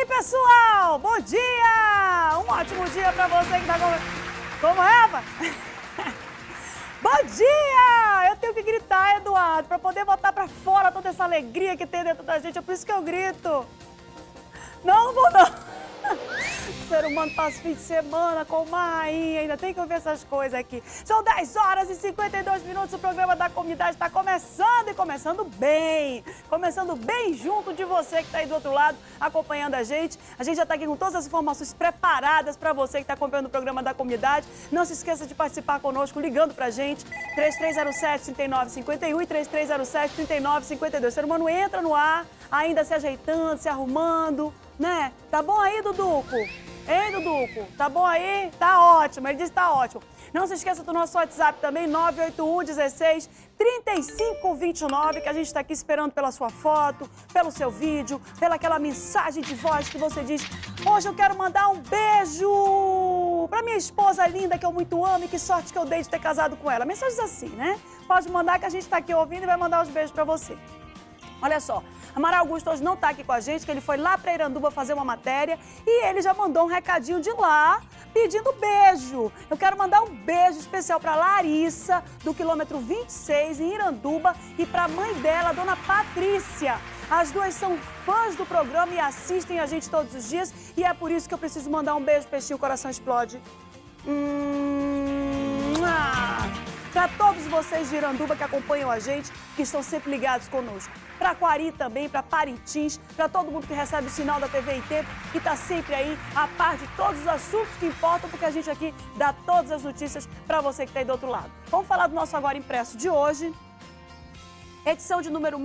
pessoal! Bom dia! Um ótimo dia pra você que tá com... Como é, rapaz? Bom dia! Eu tenho que gritar, Eduardo, pra poder botar pra fora toda essa alegria que tem dentro da gente. É por isso que eu grito. Não vou não. O ser humano passa fim de semana com uma rainha, ainda tem que ouvir essas coisas aqui. São 10 horas e 52 minutos, o programa da comunidade está começando e começando bem. Começando bem junto de você que está aí do outro lado, acompanhando a gente. A gente já está aqui com todas as informações preparadas para você que está acompanhando o programa da comunidade. Não se esqueça de participar conosco, ligando para a gente, 3307-3951 e 3307-3952. O ser humano entra no ar, ainda se ajeitando, se arrumando, né? Tá bom aí, Duduco? Hein, Duduco? Tá bom aí? Tá ótimo, ele disse que tá ótimo. Não se esqueça do nosso WhatsApp também, 981-16-3529, que a gente está aqui esperando pela sua foto, pelo seu vídeo, pela aquela mensagem de voz que você diz: hoje eu quero mandar um beijo pra minha esposa linda, que eu muito amo, e que sorte que eu dei de ter casado com ela. Mensagens assim, né? Pode mandar que a gente tá aqui ouvindo e vai mandar os beijos pra você. Olha só, Amaral Augusto hoje não está aqui com a gente, que ele foi lá para Iranduba fazer uma matéria e ele já mandou um recadinho de lá pedindo beijo. Eu quero mandar um beijo especial para Larissa, do quilômetro 26, em Iranduba, e para a mãe dela, a dona Patrícia. As duas são fãs do programa e assistem a gente todos os dias e é por isso que eu preciso mandar um beijo, peixinho, o coração explode. Para todos vocês de Iranduba que acompanham a gente, que estão sempre ligados conosco. Para Quari também, para Parintins, para todo mundo que recebe o sinal da TV em Tempo, que está sempre aí a par de todos os assuntos que importam, porque a gente aqui dá todas as notícias para você que está aí do outro lado. Vamos falar do nosso Agora Impresso de hoje. Edição de número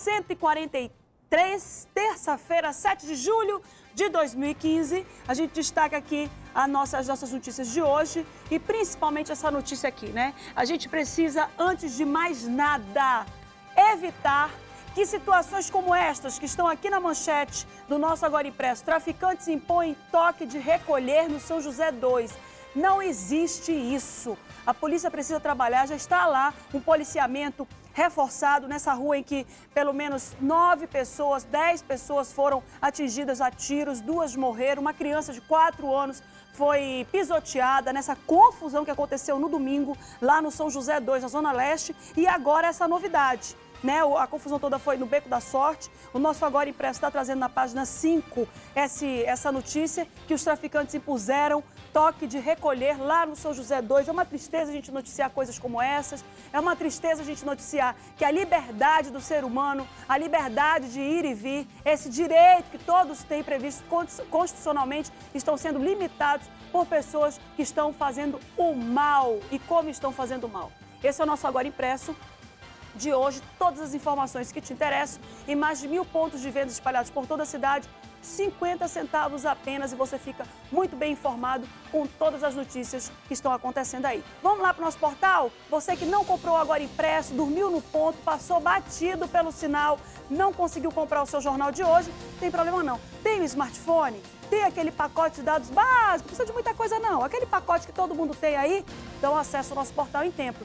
1143, terça-feira, 7 de julho de 2015. A gente destaca aqui as nossas notícias de hoje e principalmente essa notícia aqui, né? A gente precisa, antes de mais nada, evitar que situações como estas, que estão aqui na manchete do nosso Agora Impresso, traficantes impõem toque de recolher no São José 2. Não existe isso. A polícia precisa trabalhar, já está lá um policiamento reforçado nessa rua em que pelo menos 10 pessoas foram atingidas a tiros, 2 morreram, uma criança de 4 anos foi pisoteada nessa confusão que aconteceu no domingo lá no São José 2, na Zona Leste, e agora essa novidade. Né? A confusão toda foi no Beco da Sorte. O nosso Agora Impresso está trazendo na página 5 essa notícia que os traficantes impuseram toque de recolher lá no São José 2. É uma tristeza a gente noticiar coisas como essas. É uma tristeza a gente noticiar que a liberdade do ser humano, a liberdade de ir e vir, esse direito que todos têm previsto constitucionalmente, estão sendo limitados por pessoas que estão fazendo o mal. E como estão fazendo o mal? Esse é o nosso Agora Impresso de hoje, todas as informações que te interessam, em mais de 1000 pontos de venda espalhados por toda a cidade, 50 centavos apenas, e você fica muito bem informado com todas as notícias que estão acontecendo aí. Vamos lá para o nosso portal? Você que não comprou Agora Impresso, dormiu no ponto, passou batido pelo sinal, não conseguiu comprar o seu jornal de hoje, não tem problema não. Tem o smartphone? Tem aquele pacote de dados básicos, não precisa de muita coisa não. Aquele pacote que todo mundo tem aí, então acessa o nosso portal em Tempo,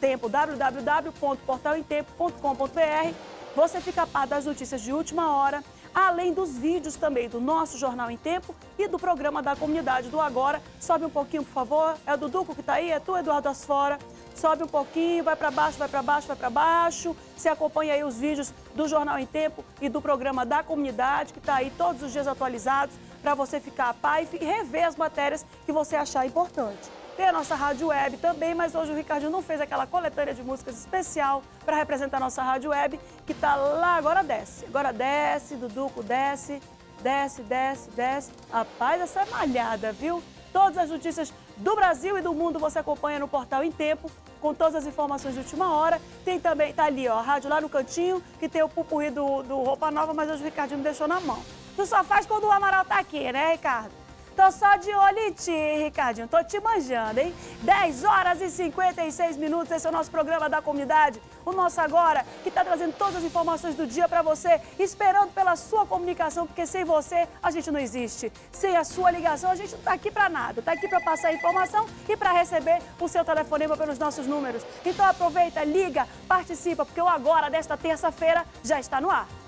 www.portalemtempo.com.br. Você fica a par das notícias de última hora, além dos vídeos também do nosso Jornal em Tempo e do programa da comunidade do Agora. Sobe um pouquinho, por favor. É o Duduco que está aí? É tu, Eduardo Asfora? Sobe um pouquinho, vai para baixo, vai para baixo, vai para baixo. Você acompanha aí os vídeos do Jornal em Tempo e do programa da comunidade, que está aí todos os dias atualizados, para você ficar a par e rever as matérias que você achar importante. Tem a nossa rádio web também, mas hoje o Ricardinho não fez aquela coletânea de músicas especial para representar a nossa rádio web, que está lá. Agora desce, Duduco, desce, desce, desce, desce. Rapaz, essa é malhada, viu? Todas as notícias do Brasil e do mundo você acompanha no portal em Tempo, com todas as informações de última hora. Tem também, tá ali, ó, a rádio lá no cantinho, que tem o pupurri do Roupa Nova, mas hoje o Ricardinho me deixou na mão. Tu só faz quando o Amaral tá aqui, né, Ricardo? Tô só de olho em ti, Ricardinho. Tô te manjando, hein? 10 horas e 56 minutos. Esse é o nosso programa da comunidade. O nosso Agora, que tá trazendo todas as informações do dia pra você, esperando pela sua comunicação, porque sem você a gente não existe. Sem a sua ligação a gente não tá aqui pra nada. Tá aqui pra passar informação e pra receber o seu telefonema pelos nossos números. Então aproveita, liga, participa, porque o Agora desta terça-feira já está no ar.